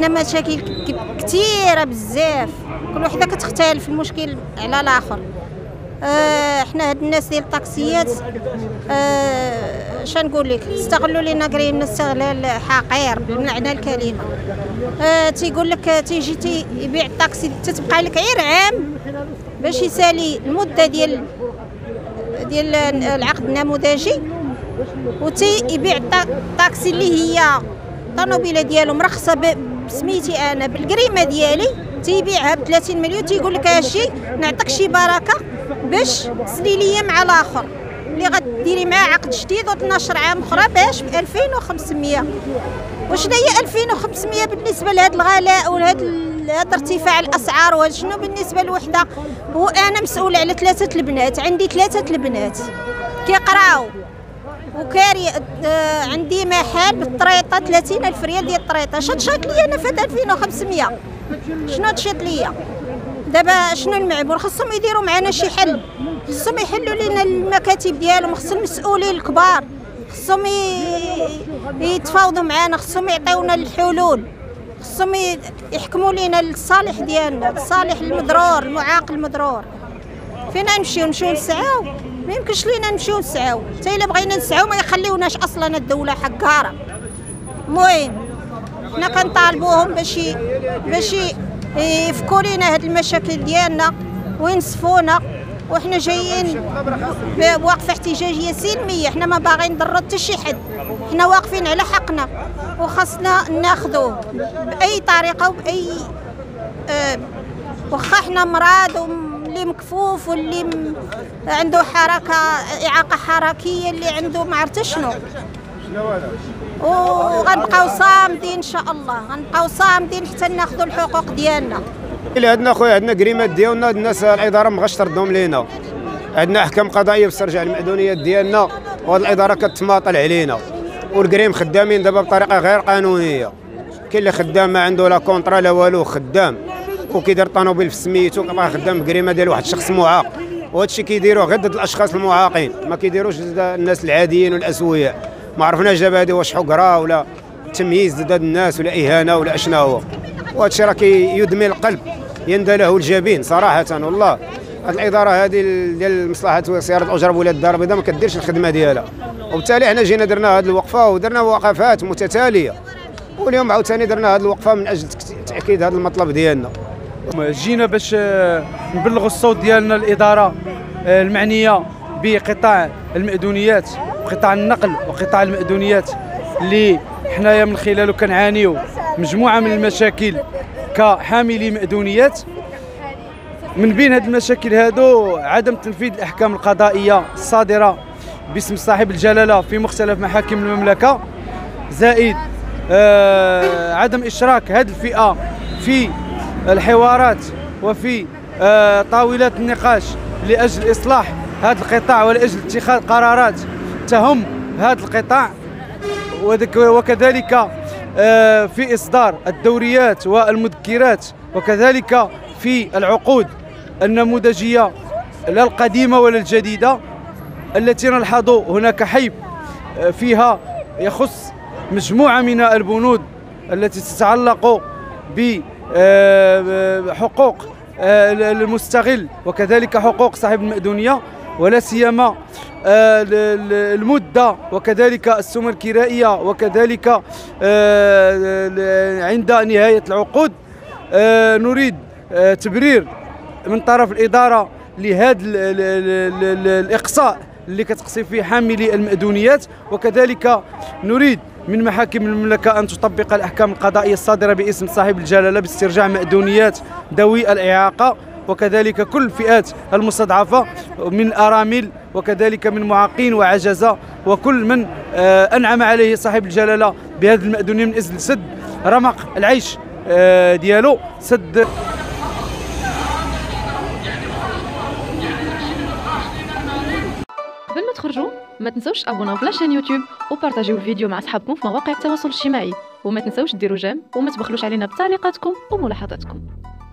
عندنا مشاكل كثيره بزاف، كل وحده كتختلف المشكل على الاخر. احنا هاد الناس ديال الطاكسيات شنقول لك، استغلوا لنا قرينا استغلال حقير بمعنى الكلمه. تيقول لك تيجي يبيع الطاكسي تتبقى لك غير عام باش يسالي المده ديال العقد النموذجي، يبيع الطاكسي اللي هي الطوموبيله ديالو مرخصه بسميتي انا بالقريمه ديالي، تيبيعها ب 30 مليون. تيقول لك هادشي نعطيك شي بركه باش تسلي ليا مع الاخر اللي غديري معاه عقد جديد و12 عام اخرى باش ب 2500. وشنو هي 2500 بالنسبه لهذا الغلاء وهذا ارتفاع الاسعار؟ وشنو بالنسبه لوحده؟ وانا مسؤوله على 3 البنات، عندي 3 البنات كيقراو وكاري، عندي محل بالطريطه 30,000 ريال ديال الطريطه. شات ليا انا فهاد 2500 شنو تشات ليا دابا؟ شنو المعمول؟ خصهم يديروا معنا شي حل، خصهم يحلوا لنا المكاتب ديالهم، خص المسؤولين الكبار خصهم يتفاوضوا معنا، خصهم يعطيونا الحلول، خصهم يحكموا لنا للصالح ديالنا، لصالح المضرور المعاق المضرور. فينا نمشيو نسعاو؟ ما يمكنش لينا نمشيو نسعاو، حتى الا بغينا نسعاو ما يخليوناش اصلا الدوله حقاره. المهم حنا كنطالبوهم باش يفكوا لينا هاد المشاكل ديالنا وينصفونا، وحنا جايين بوقفه احتجاجيه سلميه، حنا ما باغيين نضروا حتى شي حد، حنا واقفين على حقنا وخاصنا ناخذوه باي طريقه وباي واخا حنا مرض واللي مكفوف واللي عنده حركه اعاقه حركيه اللي عنده ما عرفت شنو، وغنبقاو صامدين ان شاء الله، غنبقاو صامدين حتى ناخذوا الحقوق ديالنا. اللي عندنا خويا عندنا كريمات ديالنا، الناس الاداره ما بغاش تردهم لينا، عندنا احكام قضائيه باش ترجع المعدونيات ديالنا، وهاد الاداره كتماطل علينا، والكريم خدامين دابا بطريقه غير قانونيه. كاين اللي خدام ما عنده لا كونطرا لا والو، خدام وكيدير طوموبيل في سميتو، كيبقى خدام بكريمه ديال واحد الشخص معاق، وهذا الشيء كيديروه غير ضد الاشخاص المعاقين، ما كيديروش ضد الناس العاديين والاسوياء. ما عرفناش دابا هذه واش حقره ولا تمييز ضد هاد الناس ولا اهانه ولا اشنا هو، وهذا الشيء راه كيدمي القلب، يندى له الجبين صراحه. والله هاد الاداره هذه ديال مصلحه سياره الاجره بولايه الدار البيضاء ما كديرش الخدمه ديالها، وبالتالي حنا جينا درنا هذه الوقفه ودرنا وقفات متتاليه، واليوم عاوتاني درنا هذه الوقفه من اجل تاكيد هذا المطلب ديالنا. جينا باش نبلغوا الصوت ديالنا الاداره المعنيه بقطاع المأذونيات وقطاع النقل وقطاع المأذونيات اللي حنايا من خلاله كنعانيو مجموعه من المشاكل كحاملي مأذونيات. من بين هذه المشاكل هادو عدم تنفيذ الاحكام القضائيه الصادره باسم صاحب الجلاله في مختلف محاكم المملكه، زائد عدم اشراك هذه الفئه في الحوارات وفي طاولات النقاش لاجل اصلاح هذا القطاع ولاجل اتخاذ قرارات تهم هذا القطاع، وكذلك في اصدار الدوريات والمذكرات، وكذلك في العقود النموذجيه لا القديمه ولا الجديده التي نلحظ هناك حيف فيها يخص مجموعه من البنود التي تتعلق بحقوق المستغل وكذلك حقوق صاحب المأذونية، ولا سيما المدة وكذلك السمة الكرائية، وكذلك عند نهاية العقود. نريد تبرير من طرف الإدارة لهذا الإقصاء اللي كتقصي فيه حاملي المأذونيات، وكذلك نريد من محاكم المملكة أن تطبق الأحكام القضائية الصادرة باسم صاحب الجلالة باسترجاع مأذونيات ذوي الإعاقة، وكذلك كل الفئات المستضعفة من أرامل وكذلك من معاقين وعجزة، وكل من أنعم عليه صاحب الجلالة بهذه المأذونية من أجل سد رمق العيش ديالو، سد. قبل ما تخرجوا ما تنسوش تابوناو في لاشين يوتيوب وبارطاجيو الفيديو مع اصحابكم في مواقع التواصل الاجتماعي، وما تنسوش ديروا جيم وما تبخلوش علينا بتعليقاتكم وملاحظاتكم.